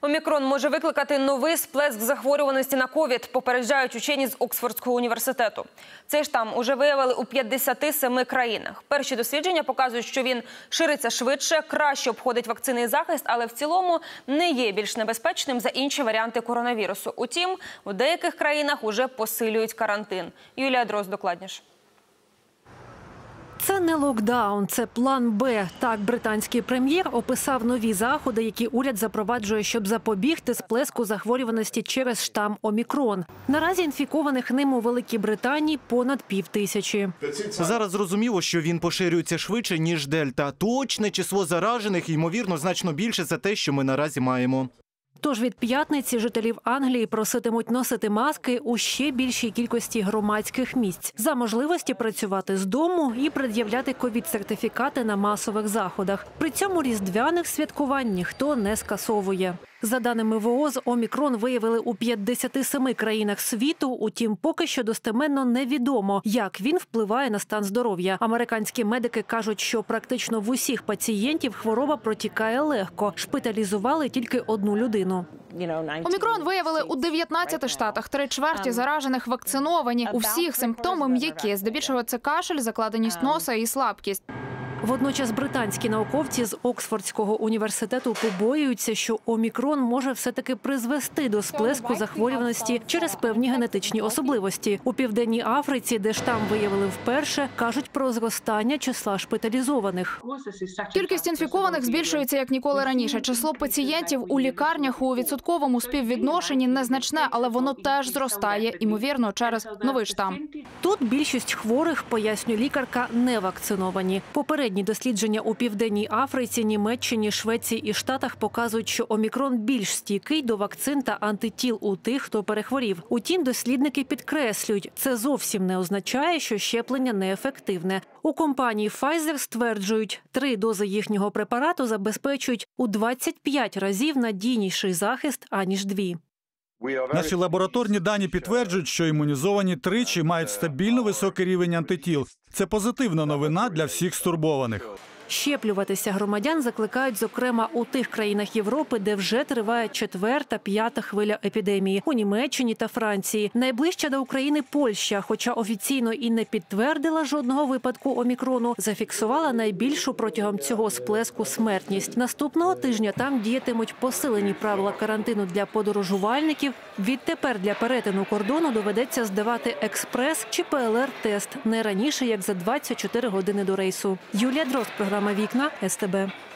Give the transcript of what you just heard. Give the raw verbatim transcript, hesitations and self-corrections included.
Омікрон може викликати новий сплеск захворюваності на ковід, попереджають учені з Оксфордського університету. Цей штам уже виявили у п'ятдесяти семи країнах. Перші дослідження показують, що він шириться швидше, краще обходить вакцинний захист, але в цілому не є більш небезпечним за інші варіанти коронавірусу. Утім, у деяких країнах уже посилюють карантин. Юлія Дрозд докладніше. Це не локдаун, це план Б. Так британський прем'єр описав нові заходи, які уряд запроваджує, щоб запобігти сплеску захворюваності через штам Омікрон. Наразі інфікованих ним у Великій Британії понад півтисячі. Зараз зрозуміло, що він поширюється швидше, ніж Дельта. Точне число заражених, ймовірно, значно більше за те, що ми наразі маємо. Тож від п'ятниці жителів Англії проситимуть носити маски у ще більшій кількості громадських місць, за можливості працювати з дому і пред'являти ковід-сертифікати на масових заходах. При цьому різдвяних святкувань ніхто не скасовує. За даними ВООЗ, Омікрон виявили у п'ятдесяти семи країнах світу, утім поки що достеменно невідомо, як він впливає на стан здоров'я. Американські медики кажуть, що практично в усіх пацієнтів хвороба протікає легко. Шпиталізували тільки одну людину. Омікрон виявили у дев'ятнадцяти штатах. Три чверті заражених вакциновані. У всіх симптоми м'які. Здебільшого це кашель, закладеність носа і слабкість. Водночас британські науковці з Оксфордського університету побоюються, що Омікрон може все-таки призвести до сплеску захворюваності через певні генетичні особливості. У Південній Африці, де штам виявили вперше, кажуть про зростання числа шпиталізованих. Кількість інфікованих збільшується як ніколи раніше. Число пацієнтів у лікарнях у відсотковому співвідношенні незначне, але воно теж зростає, ймовірно, через новий штам. Тут більшість хворих, пояснює лікарка, не вакциновані. Попередні дослідження у Південній Африці, Німеччині, Швеції і Штатах показують, що Омікрон більш стійкий до вакцин та антитіл у тих, хто перехворів. Утім, дослідники підкреслюють, це зовсім не означає, що щеплення неефективне. У компанії Pfizer стверджують, три дози їхнього препарату забезпечують у двадцять п'ять разів надійніший захист, аніж дві. Наші лабораторні дані підтверджують, що імунізовані тричі мають стабільно високий рівень антитіл. Це позитивна новина для всіх стурбованих. Щеплюватися громадян закликають, зокрема, у тих країнах Європи, де вже триває четверта, п'ята хвиля епідемії – у Німеччині та Франції. Найближча до України Польща, хоча офіційно і не підтвердила жодного випадку Омікрону, зафіксувала найбільшу протягом цього сплеску смертність. Наступного тижня там діятимуть посилені правила карантину для подорожувальників. Відтепер для перетину кордону доведеться здавати експрес- чи Пе Ел Ер-тест не раніше, як за двадцять чотири години до рейсу. Юлія Дрозд, програма «Вікна», Ес Те Бе.